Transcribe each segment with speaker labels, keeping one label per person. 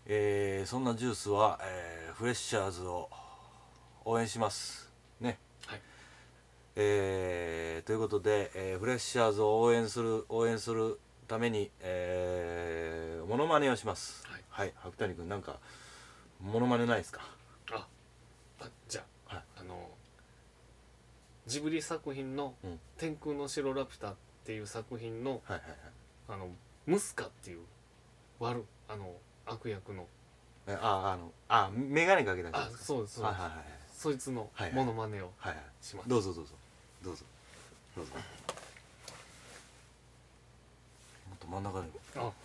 Speaker 1: そんなジュースは、フレッシャーズを応援しますね。
Speaker 2: はい。
Speaker 1: ということで、フレッシャーズを応援するために、モノマネをします。
Speaker 2: はい。
Speaker 1: はい、白谷君なんかモノマネないですか？
Speaker 2: じゃあ、
Speaker 1: はい、
Speaker 2: ジブリ作品の「天空の城ラピュタ」っていう作品の、
Speaker 1: はいはいはい、
Speaker 2: ムスカっていう悪役の
Speaker 1: メガネかけた人ですか？
Speaker 2: そうです、
Speaker 1: はいはいはい、
Speaker 2: そいつのモノマネをします。
Speaker 1: どうぞどうぞどうぞどうぞ。もっと真ん中に。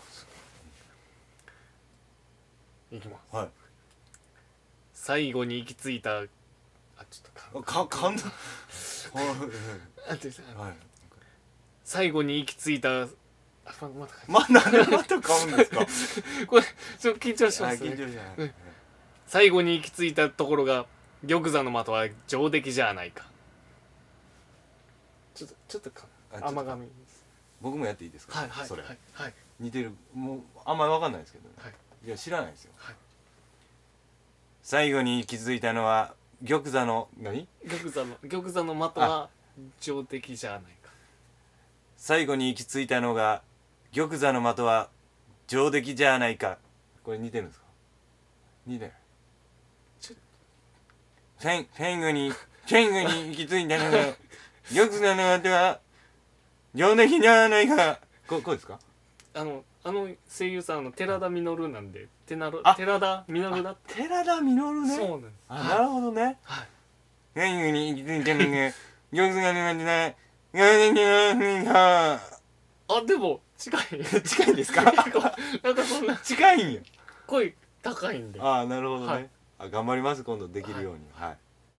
Speaker 2: いきます。
Speaker 1: はい。
Speaker 2: 最後に行き着いたちょっと
Speaker 1: 噛んだ
Speaker 2: 最後に行き着いた
Speaker 1: また噛むんですか？
Speaker 2: これちょっと緊張しますね。最後に行き着いたところが玉座の的は上出来じゃないか。ちょっと甘噛みです。
Speaker 1: 僕もやっていいですか？それ
Speaker 2: はい。
Speaker 1: 似てる。もうあんまり分かんないですけどね。いや知らないですよ。最後に気づいたのは玉座の何？玉座
Speaker 2: の的は上出来じゃないか。
Speaker 1: 最後に行き着いたのが玉座の的は上出来じゃないか。これ似てるんですか？似てない。最後に行き着いたのが玉座の的は上出来じゃないか。こうですか？
Speaker 2: 声優さん寺田稔なんで寺田稔だって。
Speaker 1: 寺田稔ね。
Speaker 2: そうなんです。
Speaker 1: なるほどね。最後に行き着いたのが玉座の的は
Speaker 2: でも近
Speaker 1: いんですか？なんか
Speaker 2: そんな
Speaker 1: 近いんや。
Speaker 2: 声高いんで。
Speaker 1: なるほどね。頑張ります、今度できるように。はい。